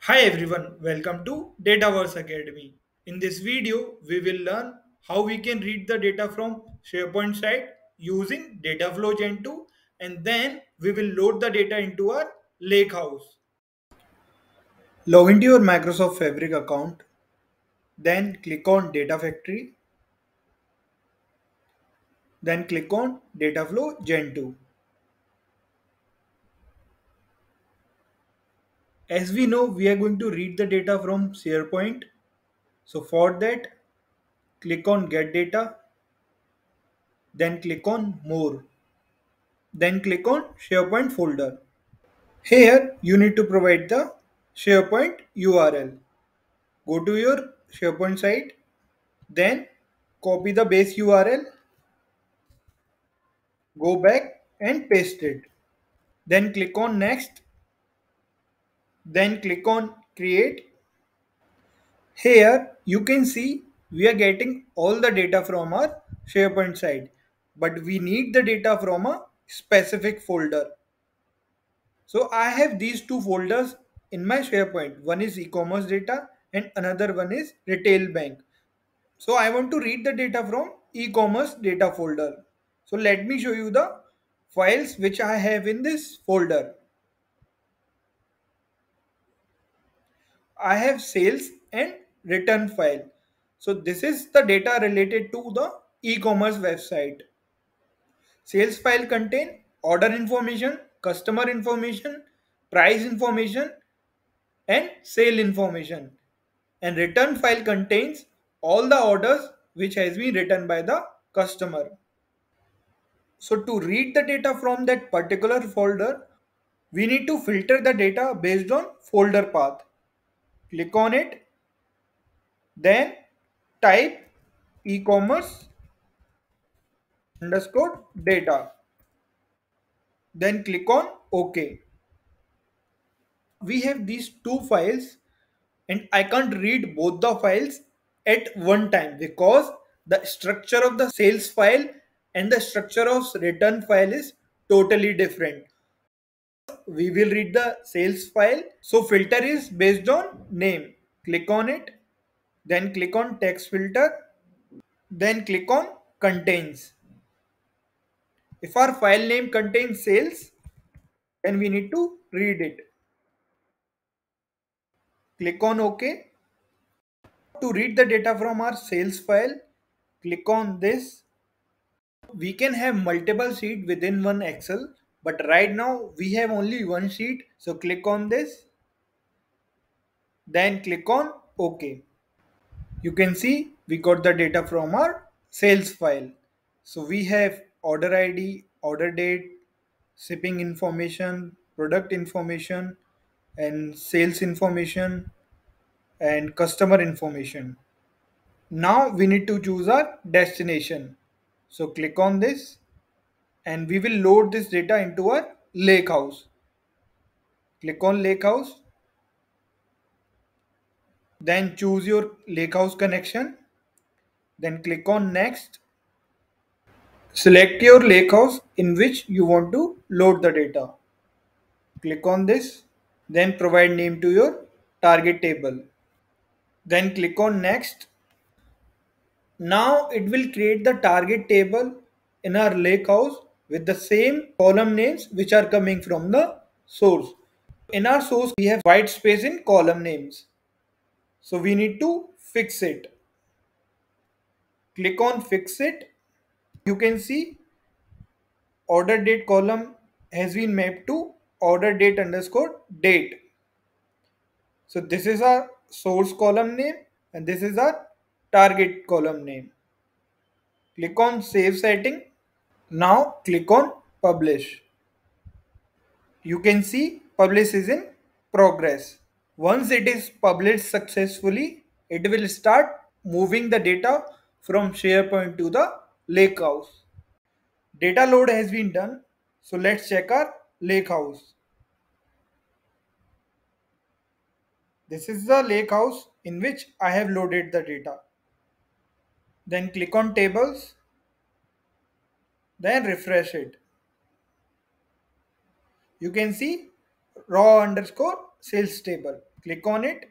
Hi everyone, welcome to Dataverse Academy. In this video, we will learn how we can read the data from SharePoint site using Dataflow Gen 2, and then we will load the data into our Lakehouse. Log into your Microsoft Fabric account, then click on Data Factory, then click on Dataflow Gen 2. As we know, we are going to read the data from SharePoint. So for that, click on Get Data, then click on More. Then click on SharePoint folder. Here you need to provide the SharePoint URL. Go to your SharePoint site, then copy the base URL, go back and paste it. Then click on next, then click on create. Here you can see we are getting all the data from our SharePoint site, but we need the data from a specific folder. So I have these two folders in my SharePoint. One is e-commerce data and another one is retail bank. So I want to read the data from e-commerce data folder. So let me show you the files which I have in this folder. I have sales and return file. So this is the data related to the e-commerce website. Sales file contain order information, customer information, price information, and sale information, and return file contains all the orders which has been written by the customer. So to read the data from that particular folder, we need to filter the data based on folder path. Click on it, then type e-commerce underscore data, then click on OK. We have these two files and I can't read both the files at one time because the structure of the sales file and the structure of return file is totally different. We will read the sales file. So filter is based on name. Click on it, then click on text filter, then click on contains. If our file name contains sales, then we need to read it. Click on OK. To read the data from our sales file, click on this. We can have multiple sheets within one Excel, but right now we have only one sheet. So click on this, then click on OK. You can see we got the data from our sales file. So we have order ID, order date, shipping information, product information, and sales information, and customer information. Now we need to choose our destination. So click on this and we will load this data into our lakehouse. Click on lakehouse, then choose your lakehouse connection, then click on next. Select your lakehouse in which you want to load the data. Click on this, then provide name to your target table. Then click on next. Now it will create the target table in our lakehouse with the same column names which are coming from the source. In our source, we have white space in column names. So we need to fix it. Click on fix it. You can see order date column has been mapped to order date underscore date. So this is our source column name and this is our target column name. Click on save setting. Now click on publish. You can see publish is in progress. Once it is published successfully, it will start moving the data from SharePoint to the lakehouse. Data load has been done. So let's check our lakehouse. This is the lakehouse in which I have loaded the data. Then click on tables, then refresh it. You can see raw underscore sales table. Click on it.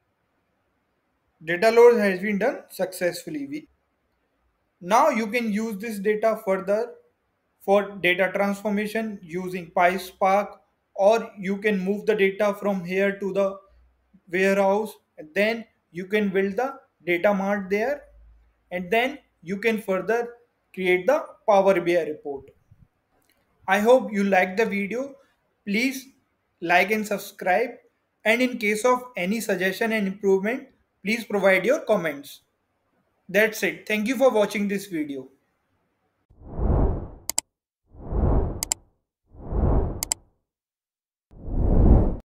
Data load has been done successfully. Now you can use this data further for data transformation using PySpark, or you can move the data from here to the warehouse, and then you can build the data mart there, and then you can further create the Power BI report. I hope you liked the video. Please like and subscribe, and in case of any suggestion and improvement, please provide your comments. That's it. Thank you for watching this video.